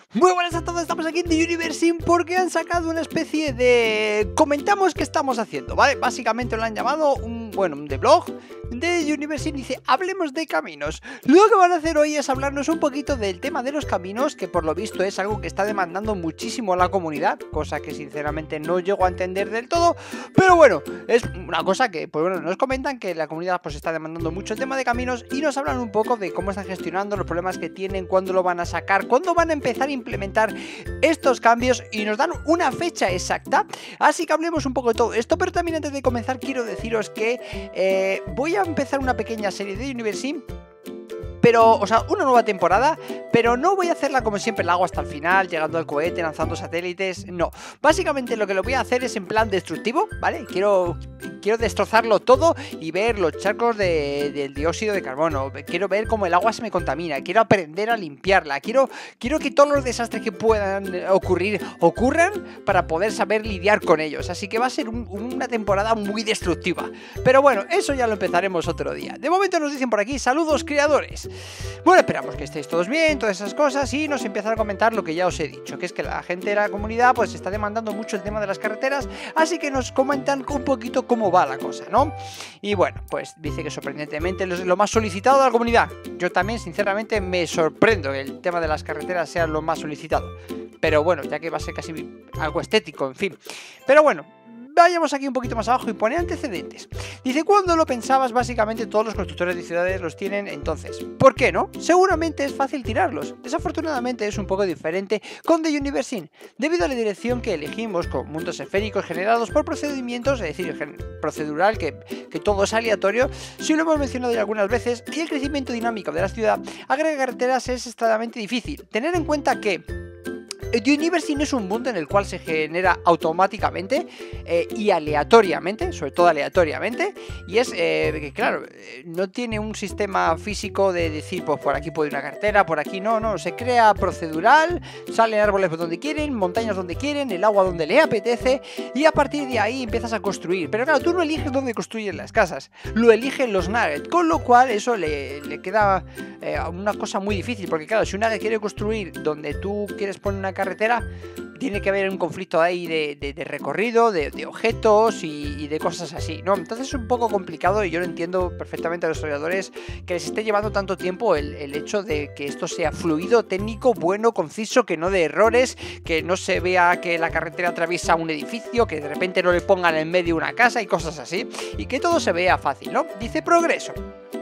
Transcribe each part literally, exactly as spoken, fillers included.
Muy buenas a todos, estamos aquí en The Universe porque han sacado una especie de... Comentamos qué estamos haciendo, ¿vale? Básicamente lo han llamado un, bueno, un de blog de The Universe, dice, hablemos de caminos. Lo que van a hacer hoy es hablarnos un poquito del tema de los caminos, que por lo visto es algo que está demandando muchísimo a la comunidad, cosa que sinceramente no llego a entender del todo, pero bueno, es una cosa que, pues bueno, nos comentan que la comunidad pues está demandando mucho el tema de caminos y nos hablan un poco de cómo están gestionando los problemas que tienen, cuándo lo van a sacar, cuándo van a empezar a implementar estos cambios y nos dan una fecha exacta. Así que hablemos un poco de todo esto, pero también antes de comenzar quiero deciros que eh, voy a empezar una pequeña serie de Universe, pero, o sea, una nueva temporada, pero no voy a hacerla como siempre la hago hasta el final, llegando al cohete, lanzando satélites, no. Básicamente lo que lo voy a hacer es en plan destructivo, ¿vale? Quiero, quiero destrozarlo todo y ver los charcos de, del dióxido de carbono, quiero ver cómo el agua se me contamina, quiero aprender a limpiarla, quiero, quiero que todos los desastres que puedan ocurrir, ocurran para poder saber lidiar con ellos. Así que va a ser un, una temporada muy destructiva. Pero bueno, eso ya lo empezaremos otro día. De momento nos dicen por aquí, saludos creadores. Bueno, esperamos que estéis todos bien, todas esas cosas, y nos empiezan a comentar lo que ya os he dicho, que es que la gente de la comunidad pues está demandando mucho el tema de las carreteras, así que nos comentan un poquito cómo va la cosa, ¿no? Y bueno, pues dice que sorprendentemente es lo más solicitado de la comunidad. Yo también, sinceramente, me sorprendo que el tema de las carreteras sea lo más solicitado. Pero bueno, ya que va a ser casi algo estético, en fin. Pero bueno, vayamos aquí un poquito más abajo y pone antecedentes. Dice, ¿cuándo lo pensabas? Básicamente todos los constructores de ciudades los tienen, entonces, ¿por qué no? Seguramente es fácil tirarlos. Desafortunadamente es un poco diferente con The Universe, debido a la dirección que elegimos con mundos esféricos generados por procedimientos, es decir, procedural, que, que todo es aleatorio. Si lo hemos mencionado ya algunas veces, y el crecimiento dinámico de la ciudad agrega carreteras es extremadamente difícil. Tener en cuenta que The Universe es un mundo en el cual se genera automáticamente eh, y aleatoriamente, sobre todo aleatoriamente, y es eh, que claro, no tiene un sistema físico de decir, pues por aquí puede ir una carretera, por aquí no, no, se crea procedural, salen árboles donde quieren, montañas donde quieren, el agua donde le apetece, y a partir de ahí empiezas a construir. Pero claro, tú no eliges dónde construyen las casas, lo eligen los nuggets, con lo cual eso le, le queda eh, una cosa muy difícil, porque claro, si un nugget quiere construir donde tú quieres poner una carretera, tiene que haber un conflicto ahí de, de, de recorrido, de, de objetos y, y de cosas así, ¿no? Entonces es un poco complicado y yo lo entiendo perfectamente a los desarrolladores que les esté llevando tanto tiempo el, el hecho de que esto sea fluido, técnico, bueno, conciso, que no de errores, que no se vea que la carretera atraviesa un edificio, que de repente no le pongan en medio una casa y cosas así, y que todo se vea fácil, ¿no? Dice progreso.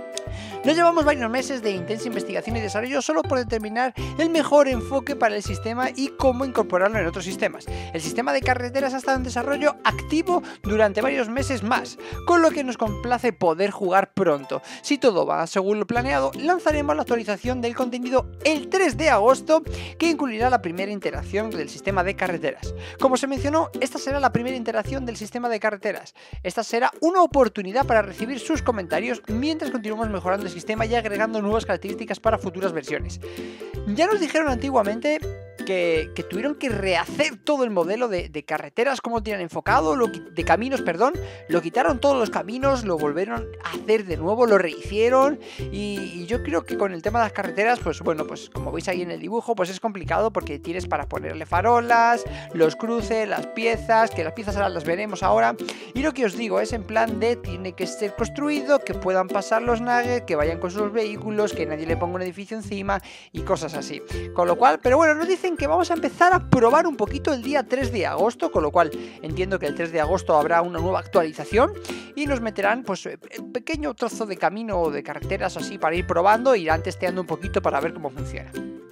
Nos llevamos varios meses de intensa investigación y desarrollo solo por determinar el mejor enfoque para el sistema y cómo incorporarlo en otros sistemas. El sistema de carreteras ha estado en desarrollo activo durante varios meses más, con lo que nos complace poder jugar pronto. Si todo va según lo planeado, lanzaremos la actualización del contenido el tres de agosto, que incluirá la primera interacción del sistema de carreteras. Como se mencionó, esta será la primera interacción del sistema de carreteras. Esta será una oportunidad para recibir sus comentarios mientras continuamos mejorando el sistema y agregando nuevas características para futuras versiones. Ya nos dijeron antiguamente que, que tuvieron que rehacer todo el modelo de, de carreteras, cómo tienen enfocado, lo, de caminos, perdón, lo quitaron todos los caminos, lo volvieron a hacer de nuevo, lo rehicieron y, y yo creo que con el tema de las carreteras, pues bueno, pues como veis ahí en el dibujo, pues es complicado porque tienes para ponerle farolas, los cruces, las piezas, que las piezas ahora las veremos ahora, y lo que os digo es en plan de tiene que ser construido, que puedan pasar los nuggets, que vayan con sus vehículos, que nadie le ponga un edificio encima y cosas así. Con lo cual, pero bueno, nos dicen que vamos a empezar a probar un poquito el día tres de agosto, con lo cual entiendo que el tres de agosto habrá una nueva actualización y nos meterán pues un pequeño trozo de camino o de carreteras así para ir probando e irán testeando un poquito para ver cómo funciona.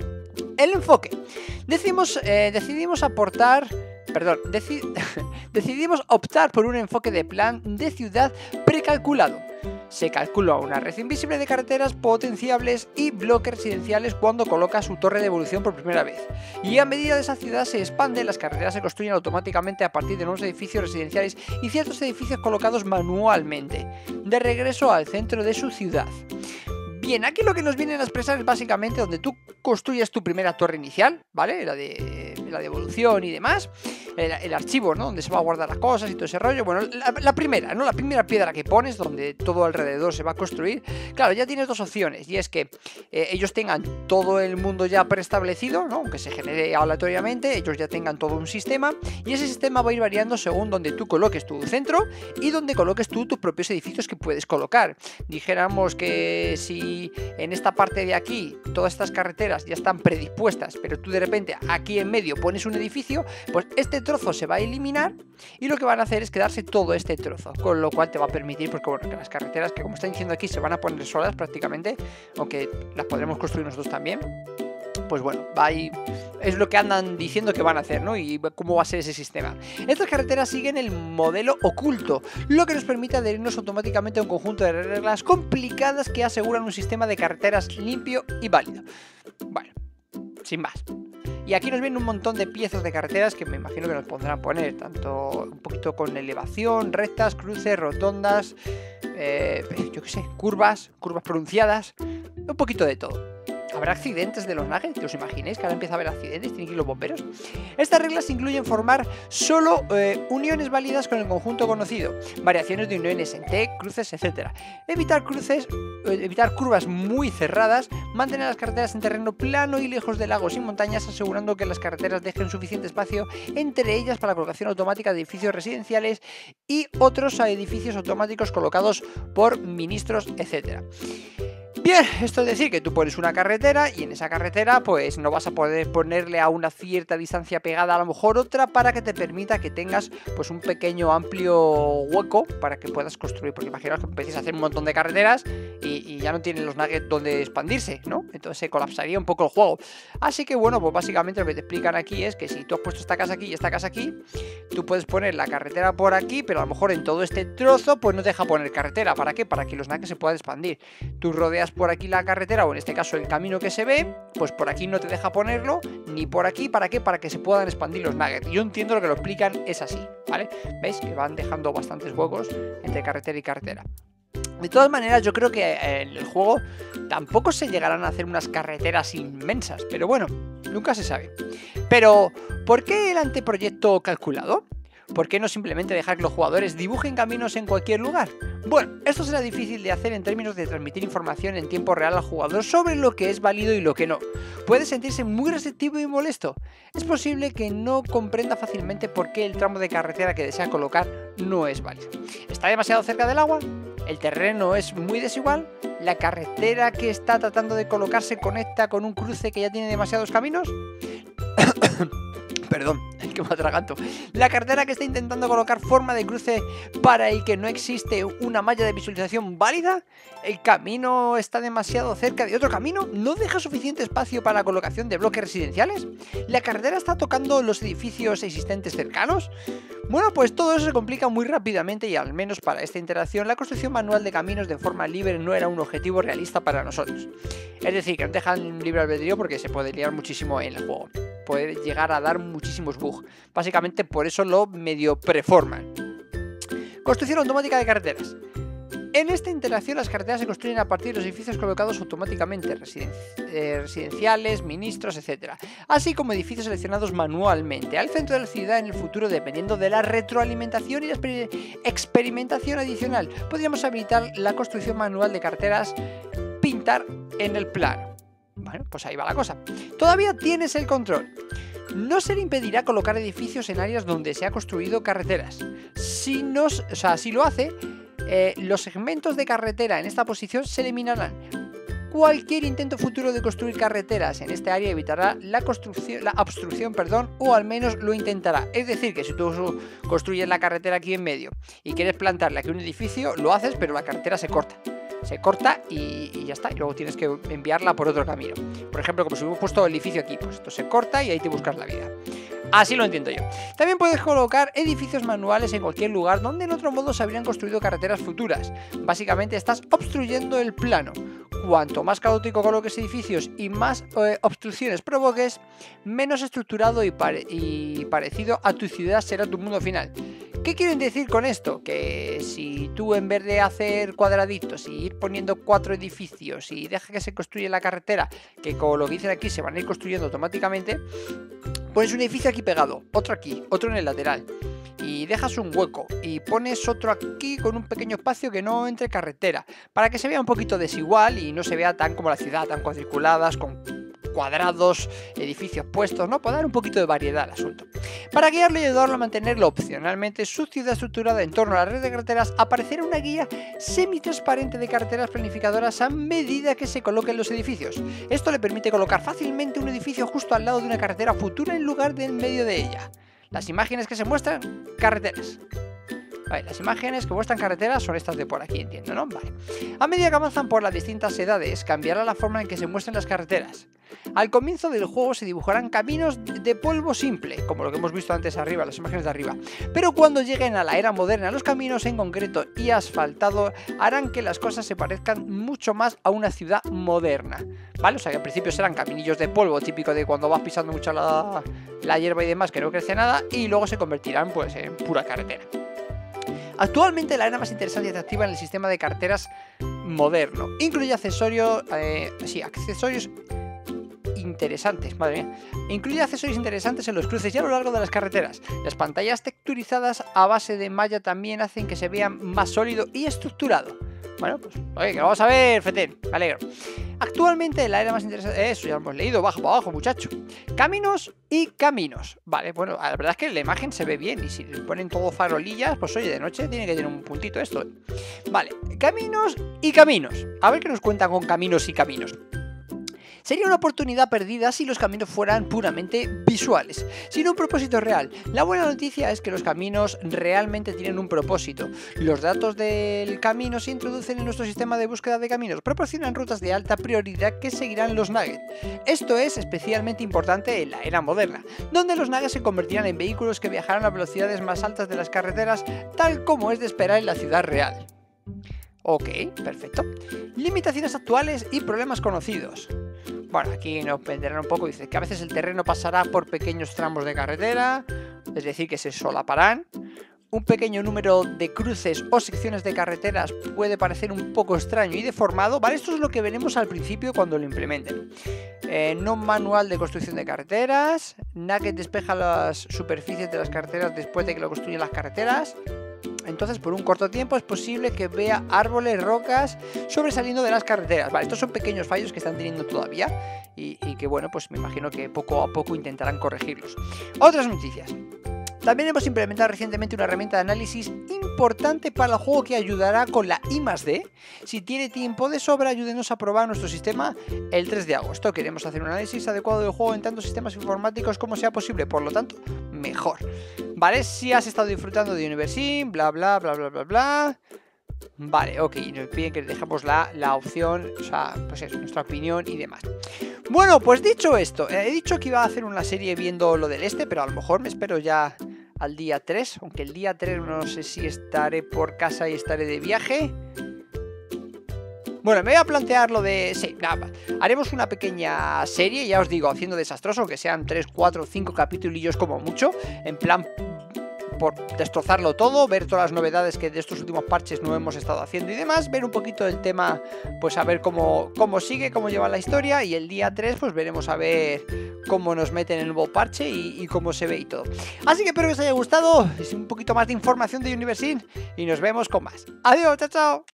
El enfoque. Decimos, eh, decidimos aportar... Perdón, deci decidimos optar por un enfoque de plan de ciudad precalculado. Se calcula una red invisible de carreteras potenciables y bloques residenciales cuando coloca su torre de evolución por primera vez. Y a medida de esa ciudad se expande, las carreteras se construyen automáticamente a partir de nuevos edificios residenciales y ciertos edificios colocados manualmente, de regreso al centro de su ciudad. Bien, aquí lo que nos vienen a expresar es básicamente donde tú construyes tu primera torre inicial, ¿vale? La de la devolución y demás, el, el archivo, ¿no? Donde se va a guardar las cosas y todo ese rollo. Bueno, la, la primera, ¿no? La primera piedra que pones, donde todo alrededor se va a construir. Claro, ya tienes dos opciones, y es que eh, ellos tengan todo el mundo ya preestablecido, ¿no? Aunque se genere aleatoriamente, ellos ya tengan todo un sistema, y ese sistema va a ir variando según donde tú coloques tu centro y donde coloques tú tus propios edificios que puedes colocar. Dijéramos que si en esta parte de aquí todas estas carreteras ya están predispuestas, pero tú de repente aquí en medio pones un edificio, pues este trozo se va a eliminar y lo que van a hacer es quedarse todo este trozo, con lo cual te va a permitir, porque bueno, que las carreteras, que como está diciendo aquí, se van a poner solas prácticamente, aunque las podremos construir nosotros también. Pues bueno, va ahí, es lo que andan diciendo que van a hacer, ¿no? Y cómo va a ser ese sistema. Estas carreteras siguen el modelo oculto, lo que nos permite adherirnos automáticamente a un conjunto de reglas complicadas que aseguran un sistema de carreteras limpio y válido. Bueno, sin más. Y aquí nos vienen un montón de piezas de carreteras que me imagino que nos pondrán poner, tanto un poquito con elevación, rectas, cruces, rotondas, eh, yo qué sé, curvas, curvas pronunciadas, un poquito de todo. ¿Habrá accidentes de los nuggets? ¿Que os imaginéis que ahora empieza a haber accidentes? ¿Tienen que ir los bomberos? Estas reglas incluyen formar solo eh, uniones válidas con el conjunto conocido, variaciones de uniones en T, cruces, etcétera. Evitar cruces, eh, evitar curvas muy cerradas, mantener las carreteras en terreno plano y lejos de lagos y montañas, asegurando que las carreteras dejen suficiente espacio entre ellas para la colocación automática de edificios residenciales y otros edificios automáticos colocados por ministros, etcétera. Bien, esto es decir que tú pones una carretera y en esa carretera pues no vas a poder ponerle a una cierta distancia pegada a lo mejor otra para que te permita que tengas pues un pequeño amplio hueco para que puedas construir, porque imaginaos que empieces a hacer un montón de carreteras y, y ya no tienen los nuggets donde expandirse, ¿no? Entonces se colapsaría un poco el juego. Así que bueno, pues básicamente lo que te explican aquí es que si tú has puesto esta casa aquí y esta casa aquí, tú puedes poner la carretera por aquí, pero a lo mejor en todo este trozo pues no te deja poner carretera. ¿Para qué? Para que los nuggets se puedan expandir. Tú rodeas por aquí la carretera, o en este caso el camino que se ve, pues por aquí no te deja ponerlo, ni por aquí. ¿Para qué? Para que se puedan expandir los nuggets. Yo entiendo lo que lo explican es así, ¿vale? ¿Veis? Que van dejando bastantes huecos entre carretera y carretera. De todas maneras, yo creo que en el juego tampoco se llegarán a hacer unas carreteras inmensas, pero bueno, nunca se sabe. Pero, ¿por qué el anteproyecto calculado? ¿Por qué no simplemente dejar que los jugadores dibujen caminos en cualquier lugar? Bueno, esto será difícil de hacer en términos de transmitir información en tiempo real al jugador sobre lo que es válido y lo que no. Puede sentirse muy receptivo y molesto. Es posible que no comprenda fácilmente por qué el tramo de carretera que desea colocar no es válido. ¿Está demasiado cerca del agua? ¿El terreno es muy desigual? ¿La carretera que está tratando de colocar se conecta con un cruce que ya tiene demasiados caminos? Perdón, que me atraganto. La carretera que está intentando colocar forma de cruce para el que no existe una malla de visualización válida. El camino está demasiado cerca de otro camino. ¿No deja suficiente espacio para la colocación de bloques residenciales? ¿La carretera está tocando los edificios existentes cercanos? Bueno, pues todo eso se complica muy rápidamente, y al menos para esta interacción la construcción manual de caminos de forma libre no era un objetivo realista para nosotros. Es decir, que nos dejan libre albedrío porque se puede liar muchísimo en el juego. Puede llegar a dar muchísimos bugs. Básicamente por eso lo medio preforman. Construcción automática de carreteras. En esta interacción las carreteras se construyen a partir de los edificios colocados automáticamente, residen eh, residenciales, ministros, etcétera, así como edificios seleccionados manualmente al centro de la ciudad en el futuro, dependiendo de la retroalimentación y la exper experimentación adicional. Podríamos habilitar la construcción manual de carreteras, pintar en el plano. Bueno, pues ahí va la cosa. Todavía tienes el control. No se le impedirá colocar edificios en áreas donde se ha construido carreteras. Si, nos, o sea, si lo hace, eh, los segmentos de carretera en esta posición se eliminarán. Cualquier intento futuro de construir carreteras en este área evitará la, construcción, la obstrucción, perdón, o al menos lo intentará. Es decir, que si tú construyes la carretera aquí en medio y quieres plantarle aquí un edificio, lo haces, pero la carretera se corta. Se corta y, y ya está, y luego tienes que enviarla por otro camino. Por ejemplo, como si hubiéramos puesto el edificio aquí, pues esto se corta y ahí te buscas la vida. Así lo entiendo yo. También puedes colocar edificios manuales en cualquier lugar donde en otro modo se habrían construido carreteras futuras. Básicamente estás obstruyendo el plano. Cuanto más caótico coloques edificios y más eh, obstrucciones provoques, menos estructurado y, pare y parecido a tu ciudad será tu mundo final. ¿Qué quieren decir con esto? Que si tú, en vez de hacer cuadraditos y ir poniendo cuatro edificios y deja que se construya la carretera, que como lo que dicen aquí se van a ir construyendo automáticamente, pones un edificio aquí pegado, otro aquí, otro en el lateral, y dejas un hueco y pones otro aquí con un pequeño espacio que no entre carretera, para que se vea un poquito desigual y no se vea tan como la ciudad, tan cuadriculadas, con cuadrados, edificios puestos, ¿no? Para dar un poquito de variedad al asunto. Para guiarlo y ayudarlo a mantenerlo opcionalmente su ciudad estructurada en torno a la red de carreteras, aparecerá una guía semitransparente de carreteras planificadoras a medida que se coloquen los edificios. Esto le permite colocar fácilmente un edificio justo al lado de una carretera futura en lugar de en medio de ella. Las imágenes que se muestran, carreteras. Vale, las imágenes que muestran carreteras son estas de por aquí, entiendo, ¿no? Vale. A medida que avanzan por las distintas edades, cambiará la forma en que se muestran las carreteras. Al comienzo del juego se dibujarán caminos de polvo simple, como lo que hemos visto antes arriba, las imágenes de arriba. Pero cuando lleguen a la era moderna, los caminos en concreto y asfaltado harán que las cosas se parezcan mucho más a una ciudad moderna. ¿Vale? O sea que al principio serán caminillos de polvo, típico de cuando vas pisando mucho la, la hierba y demás, que no crece nada, y luego se convertirán pues en pura carretera. Actualmente la arena más interesante y atractiva en el sistema de carreteras moderno. Incluye accesorios, eh, sí, accesorios interesantes, madre mía. Incluye accesorios interesantes en los cruces y a lo largo de las carreteras. Las pantallas texturizadas a base de malla también hacen que se vean más sólido y estructurado. Bueno, pues, oye, que lo vamos a ver, Feten, me alegro. Actualmente la era más interesante, eso ya lo hemos leído, bajo para abajo, muchacho. Caminos y caminos. Vale, bueno, la verdad es que la imagen se ve bien y si le ponen todo farolillas, pues oye, de noche tiene que tener un puntito esto. Vale, caminos y caminos. A ver qué nos cuentan con caminos y caminos. Sería una oportunidad perdida si los caminos fueran puramente visuales, sin un propósito real. La buena noticia es que los caminos realmente tienen un propósito. Los datos del camino se introducen en nuestro sistema de búsqueda de caminos, proporcionan rutas de alta prioridad que seguirán los nuggets. Esto es especialmente importante en la era moderna, donde los nuggets se convertirán en vehículos que viajarán a velocidades más altas de las carreteras, tal como es de esperar en la ciudad real. Ok, perfecto. Limitaciones actuales y problemas conocidos. Bueno, aquí nos venderán un poco, dice que a veces el terreno pasará por pequeños tramos de carretera, es decir, que se solaparán. Un pequeño número de cruces o secciones de carreteras puede parecer un poco extraño y deformado. Vale, esto es lo que veremos al principio cuando lo implementen. Eh, no manual de construcción de carreteras. Nugget despeja las superficies de las carreteras después de que lo construyen las carreteras. Entonces por un corto tiempo es posible que vea árboles, rocas sobresaliendo de las carreteras. Vale, estos son pequeños fallos que están teniendo todavía y, y que bueno, pues me imagino que poco a poco intentarán corregirlos. Otras noticias. También hemos implementado recientemente una herramienta de análisis importante para el juego que ayudará con la I más D. Si tiene tiempo de sobra, ayúdenos a probar nuestro sistema el tres de agosto. Queremos hacer un análisis adecuado del juego en tantos sistemas informáticos como sea posible, por lo tanto, mejor. Vale, si has estado disfrutando de Universim, bla bla bla bla bla bla. Vale, ok, nos piden que dejemos la, la opción, o sea, pues eso, nuestra opinión y demás. Bueno, pues dicho esto, he dicho que iba a hacer una serie viendo lo del este, pero a lo mejor me espero ya al día tres, aunque el día tres no sé si estaré por casa y estaré de viaje. Bueno, me voy a plantear lo de... Sí, nada, haremos una pequeña serie, ya os digo, haciendo desastroso, aunque sean tres, cuatro, cinco capitulillos como mucho, en plan por destrozarlo todo, ver todas las novedades que de estos últimos parches no hemos estado haciendo y demás, ver un poquito del tema, pues a ver cómo, cómo sigue, cómo lleva la historia, y el día tres pues veremos a ver cómo nos meten el nuevo parche y, y cómo se ve y todo. Así que espero que os haya gustado, es un poquito más de información de Universim y nos vemos con más. Adiós, chao, chao.